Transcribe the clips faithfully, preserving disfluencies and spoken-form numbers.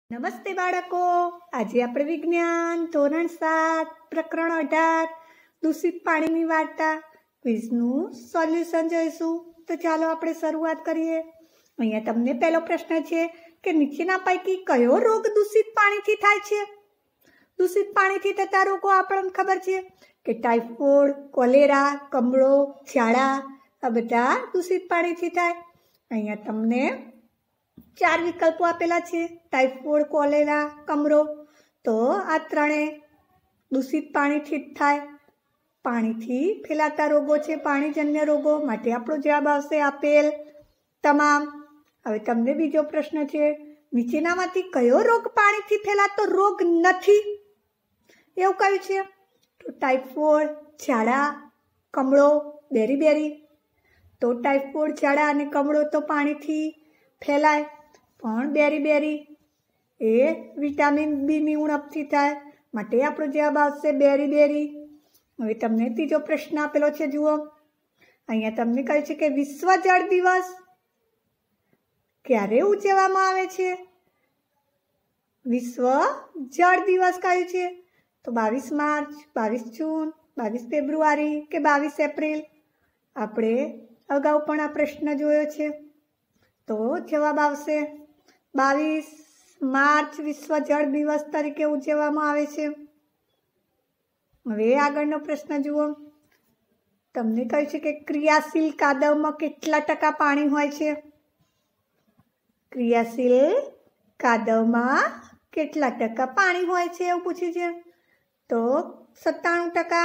નમસ્તે બાળકો, આજે આપણે વિજ્ઞાન ધોરણ સાત પ્રકરણ અઢાર દૂષિત પાણીની વાર્તા ક્વિઝનું સોલ્યુશન જોઈશું। તો ચાલો આપણે શરૂઆત કરીએ। અહીંયા તમને પહેલો પ્રશ્ન છે કે નીચેના પૈકી કયો રોગ દૂષિત પાણીથી થાય છે? દૂષિત પાણીથી થતા રોગો આપણને ખબર છે કે ટાઇફોઇડ, કોલેરા, કમળો, ઝાડા આ બધા દૂષિત પાણીથી થાય। અહીંયા તમને ચાર વિકલ્પો આપેલા છે, ટાઇફોઇડ, કોલેરા, કમળો। તો આ ત્રણેય દૂષિત પાણીથી જ થાય। પાણીથી ફેલાતા રોગો છે પાણીજન્ય રોગો, માટે આપણો જવાબ આવશે આપેલ તમામ। હવે તમને બીજો પ્રશ્ન છે, નીચેનામાંથી કયો રોગ પાણીથી ફેલાતો રોગ નથી? એવું કહ્યું છે તો ટાઇફોઇડ, ઝાડા, કમળો, બેરી-બેરી। તો ટાઇફોઇડ, ઝાડા અને કમળો તો પાણીથી ફેલાય, પણ બેરી-બેરી એ વિટામિન બીની ઉણપથી થાય, માટે આપણો જવાબ આવશે બેરી-બેરી। હવે તમને ત્રીજો પ્રશ્ન આપેલો છે, જુઓ અહીંયા તમને કહે છે કે વિશ્વ જળ દિવસ ક્યારે ઉજવવામાં આવે છે? વિશ્વ જળ દિવસ કયું છે? તો બાવીસ માર્ચ, બાવીસ જૂન, બાવીસ ફેબ્રુઆરી કે બાવીસ એપ્રિલ? આપણે અગાઉ પણ આ પ્રશ્ન જોયો છે, તો જવાબ આવશે બાવીસ માર્ચ વિશ્વ જળ દિવસ તરીકે ઉજવવામાં આવે છે। હવે આગળનો પ્રશ્ન જુઓ, તમને કહ્યું છે કે ક્રિયાશીલ કાદવમાં કેટલા ટકા પાણી હોય છે? ક્રિયાશીલ કાદવમાં કેટલા ટકા પાણી હોય છે એવું પૂછ્યું છે। તો સત્તાણું ટકા,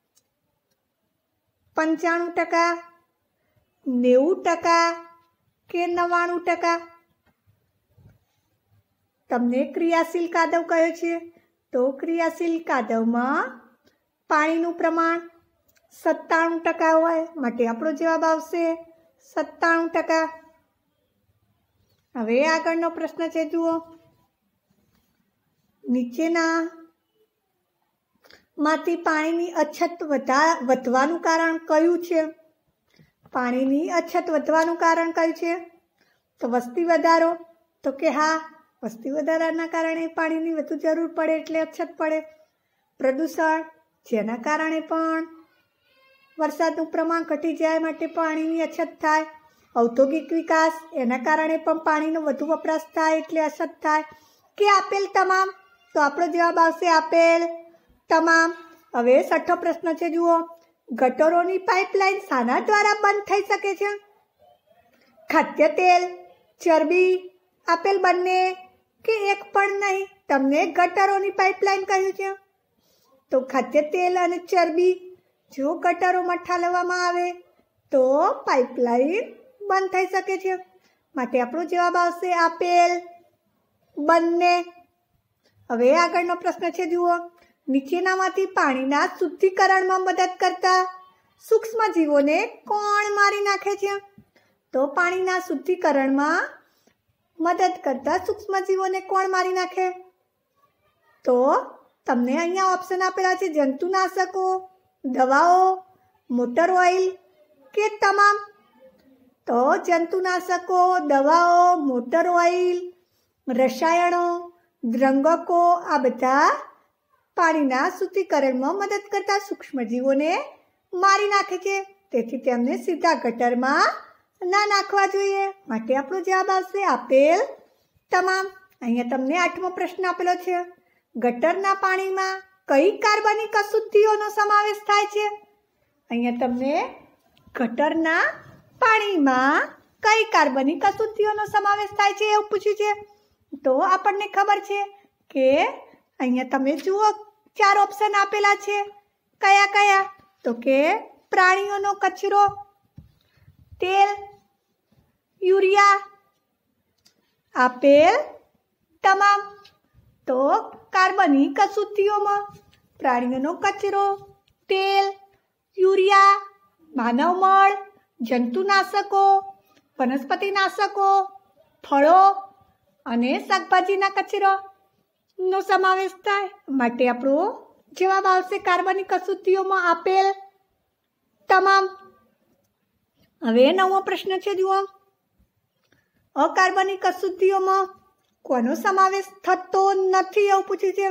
પંચાણું ટકા, નેવું ટકા કે નવ્વાણું ટકા? તમને ક્રિયાશીલ કાદવ કયો છે? તો ક્રિયાશીલ કાદવમાં પાણીનું પ્રમાણ સત્તાણું ટકા હોય, માટે આપણો જવાબ આવશે સત્તાણું ટકા। હવે આગળનો પ્રશ્ન છે, જુઓ નીચેના માંથી પાણીની અછત વધા વધવાનું કારણ કયું છે? પાણીની અછત વધવાનું કારણ કયું છે? તો વસ્તી વધારો, તો કે હા, વસ્તી વધારાના કારણે પાણીની વધુ જરૂર પડે એટલે અછત પડે। પ્રદૂષણ, જેના કારણે પણ વરસાદનું પ્રમાણ ઘટી જાય માટે પાણીની અછત થાય। ઔદ્યોગિક વિકાસ, એના કારણે પણ પાણીનો વધુ વપરાશ થાય એટલે અછત થાય, કે આપેલ તમામ? તો આપણો જવાબ આવશે આપેલ તમામ। હવે છઠ્ઠો પ્રશ્ન છે, જુઓ ગટરોની પાઇપલાઇન શાના દ્વારા બંધ થઈ શકે છે? ખાદ્ય તેલ, ચરબી, આપેલ બંને કે એક પણ નહીં? તમને ગટરોની પાઇપલાઇન કહ્યું છે તો ખાદ્ય તેલ અને ચરબી જો ગટરોમાં ઠાલવવામાં આવે તો પાઇપલાઇન બંધ થઈ શકે છે, માટે આપણો જવાબ આવશે આપેલ બંને। હવે આગળનો પ્રશ્ન છે, જુઓ નીચેનામાંથી પાણીના શુદ્ધિકરણમાં મદદ કરતા સૂક્ષ્મ જીવોને કોણ મારી નાખે છે? તો પાણીના શુદ્ધિકરણમાં મદદ કરતા સૂક્ષ્મ જીવોને કોણ મારી નાખે? તો તમને અહીંયા ઓપ્શન આપેલા છે, જંતુનાશકો, દવાઓ, મોટર ઓઇલ કે તમામ? તો જંતુનાશકો, દવાઓ, મોટર ઓઇલ, રસાયણો, દ્રંગકો આ બધા પાણીના શુદ્ધિકરણમાં મદદ કરતા સૂક્ષ્મજીવોને મારી નાખે છે, તેથી તેમને સીધા ગટરમાં ના નાખવા જોઈએ, માટે આપણો જવાબ આવશે આપેલ તમામ। અહીંયા તમને આઠમો પ્રશ્ન આપેલો છે, ગટરના પાણીમાં કઈ કાર્બનિક અશુદ્ધિઓનો સમાવેશ થાય છે? અહીંયા તમને ગટરના પાણીમાં કઈ કાર્બનિક અશુદ્ધિઓનો સમાવેશ થાય છે એવું પૂછ્યું છે। તો આપણને ખબર છે કે અહીંયા તમે જુઓ ચાર ઓપ્શન આપેલા છે, કયા કયા? તો કે પ્રાણીઓનો કચરો, તેલ, યુરિયા, આપેલ તમામ। તો કાર્બનિક અશુદ્ધિઓમાં પ્રાણીઓનો કચરો, તેલ, યુરિયા, માનવ મળ, જંતુનાશકો, વનસ્પતિનાશકો, ફળો અને શાકભાજીના કચરો નો સમાવેશ થાય, માટે આપણો જવાબ આવશે કાર્બનિક અશુદ્ધિઓમાં આપેલ તમામ। હવે નવમો પ્રશ્ન છે, જુઓ અકાર્બનિક અશુદ્ધિઓમાં કોનો સમાવેશ થતો નથી એવું પૂછ્યું છે?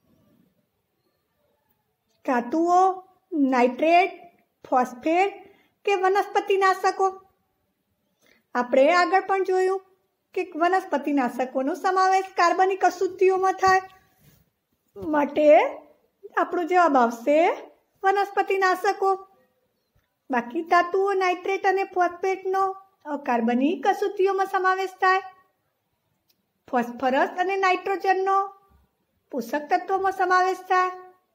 ધાતુઓ, નાઇટ્રેટ, ફોસ્ફેટ કે વનસ્પતિનાશકો? આપણે આગળ પણ જોયું કે વનસ્પતિનાશકોનો સમાવેશ કાર્બનિક અશુદ્ધિઓમાં થાય, માટે આપણો જવાબ આવશે વનસ્પતિનાશકો. બાકી ધાતુઓ, નાઇટ્રેટ અને ફોસ્ફેટનો અકાર્બનિક અશુદ્ધિઓમાં સમાવેશ થાય. ફોસ્ફરસ અને નાઇટ્રોજનનો પોષક તત્વોમાં સમાવેશ થાય.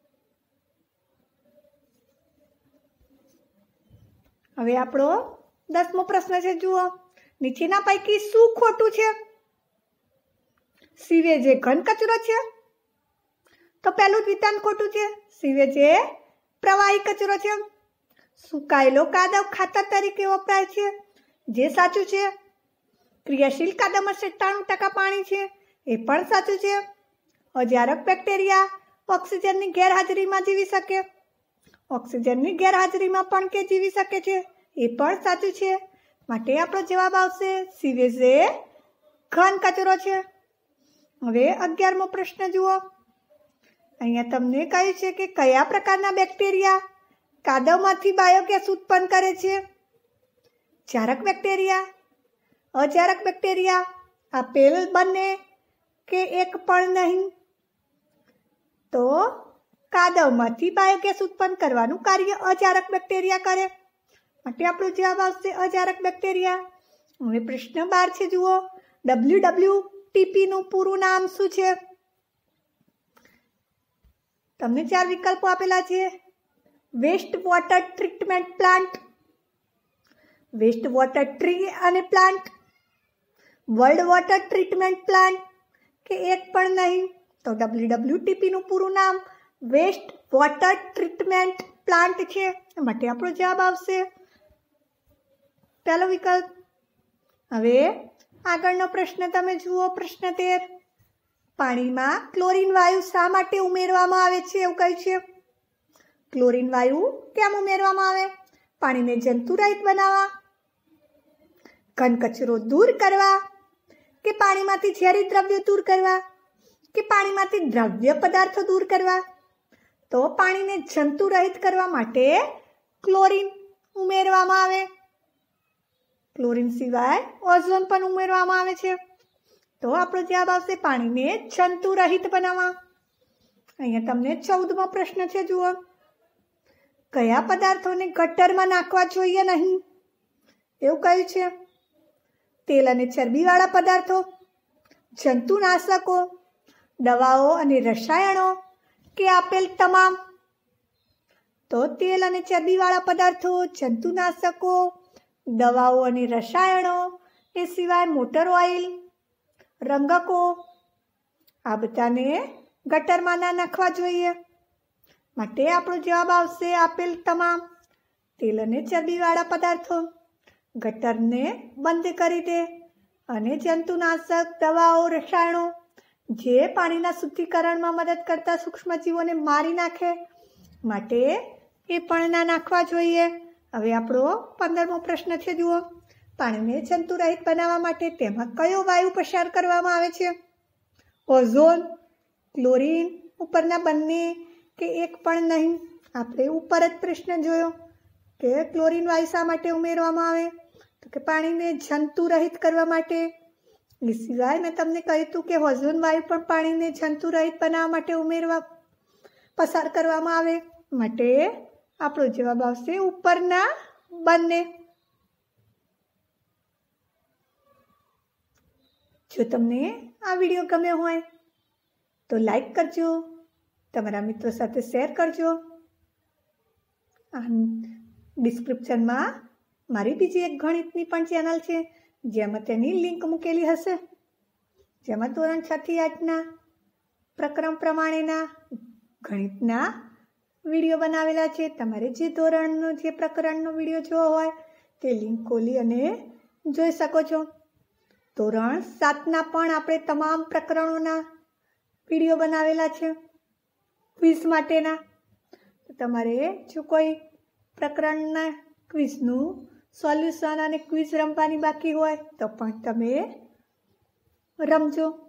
હવે આપણો દસમો પ્રશ્ન છે, જુઓ. નીચેના પૈકી શું ખોટું છે? સીવેજ એ ઘન કચરો છે? તો પહેલું જ વિધાન ખોટું છે. સીવેજ એ પ્રવાહી કચરો છે. સુકાયેલો કાદવ ખાતર તરીકે વપરાય છે, જે સાચું છે. ક્રિયાશીલ કાદવમાં સત્તાણું ટકા પાણી છે, એ પણ સાચું છે. અજારક બેક્ટેરિયા ઓક્સિજનની ગેરહાજરીમાં જીવી શકે, ઓક્સિજનની ગેરહાજરીમાં પણ કે જીવી શકે છે, એ પણ સાચું છે. માટે આપણો જવાબ આવશે સીવેજ એ ઘન કચરો છે. હવે અગિયારમો પ્રશ્ન જુઓ. અહીંયા તમને કહ્યું છે કે કયા પ્રકારના બેક્ટેરિયા કાદવમાંથી બાયોગેસ ઉત્પન્ન કરે છે? જારક બેક્ટેરિયા, અજારક બેક્ટેરિયા, આપેલ બંને કે એક પણ નહીં? તો કાદવમાંથી બાયોગેસ ઉત્પન્ન કરવાનું કાર્ય અજારક બેક્ટેરિયા કરે, માટે આપણો જવાબ આવશે અજારક બેક્ટેરિયા. હવે પ્રશ્ન બાર છે, જુઓ. ડબલ્યુ ડબલ્યુ ટી પી નું પૂરું નામ શું છે? તમને ચાર વિકલ્પો આપેલા છે. Waste water treatment plant, waste water tree અને plant, world water treatment plant કે એક પણ નહીં? તો ડબલ્યુ ડબલ્યુ ટી પી નું પૂરું નામ વેસ્ટ વોટર ટ્રીટમેન્ટ પ્લાન્ટ છે, માટે આપણો જવાબ આવશે પહેલો વિકલ્પ. હવે આગળનો પ્રશ્ન તમે જુઓ. પ્રશ્ન તેર. પાણીમાં ક્લોરીન વાયુ શા માટે ઉમેરવામાં આવે છે એવું કહ્યું છે? ક્લોરીન વાયુ કેમ ઉમેરવામાં આવે? પાણીને જંતુરહિત બનાવવા, ઘન કચરો દૂર કરવા, કે પાણીમાંથી ઝેરી દ્રવ્યો દૂર કરવા, કે પાણીમાંથી દ્રવ્ય પદાર્થો દૂર કરવા? તો પાણીને જંતુરહિત કરવા માટે ક્લોરીન ઉમેરવામાં આવે. ક્લોરીન સિવાય ઓઝોન પણ ઉમેરવામાં આવે છે, તો આપણો જવાબ આવશે પાણીને જંતુરહિત બનાવવા. અહીંયા તમને ચૌદમો પ્રશ્ન છે, જુઓ. કયા પદાર્થોને ગટરમાં નાખવા જોઈએ નહીં એવું કહ્યું છે? તેલ અને ચરબીવાળા પદાર્થો, જંતુનાશકો, દવાઓ અને રસાયણો કે આપેલ તમામ? તો તેલ અને ચરબીવાળા પદાર્થો, જંતુનાશકો, દવાઓ અને રસાયણો, એ સિવાય મોટર ઓઇલ, રંગકો, આ બધાને ગટરમાં ના નાખવા જોઈએ, માટે આપણો જવાબ આવશે આપેલ તમામ. તેલ અને ચરબીવાળા પદાર્થો ગટરને બંધ કરી દે, અને જંતુનાશક, દવાઓ, રસાયણો જે પાણીના શુદ્ધિકરણમાં મદદ કરતા સૂક્ષ્મજીવોને મારી નાખે, માટે એ પણ ના નાખવા જોઈએ. હવે આપણો પંદરમો પ્રશ્ન છે, જુઓ. પાણીને જંતુરહિત બનાવવા માટે તેમાં કયો વાયુ પસાર કરવામાં આવે છે? ઓઝોન, ક્લોરીન, ઉપરના બંને કે એક પણ નહીં? આપણે ઉપર જ પ્રશ્ન જોયો કે ક્લોરીન વાયુ શા માટે ઉમેરવામાં આવે? તો કે પાણીને જંતુરહિત કરવા માટે. એ સિવાય મેં તમને કહ્યું હતું કે ઓઝોન વાયુ પણ પાણીને જંતુરહિત બનાવવા માટે ઉમેરવા પસાર કરવામાં આવે, માટે આપણો જવાબ આવશે ઉપરના બંને. જો તમને આ વિડીયો ગમ્યો હોય તો લાઈક કરજો, તમારા મિત્રો સાથે શેર કરજો. ડિસ્ક્રિપ્શનમાં મારી બીજી એક ગણિતની પણ ચેનલ છે, જેમાં તેની લિંક મૂકેલી હશે, જેમાં ધોરણ છ થી આઠના પ્રકરણ પ્રમાણેના ગણિતના વિડીયો બનાવેલા છે. તમારે જે ધોરણનો જે પ્રકરણનો વિડીયો જોવો હોય તે લિંક ખોલી અને જોઈ શકો છો. ધોરણ સાતના પણ આપણે તમામ પ્રકરણોના વિડીયો બનાવેલા છે ક્વિઝ માટેના. તમારે જો કોઈ પ્રકરણના ક્વિઝનું સોલ્યુશન અને ક્વિઝ રમવાની બાકી હોય તો પણ તમે રમજો.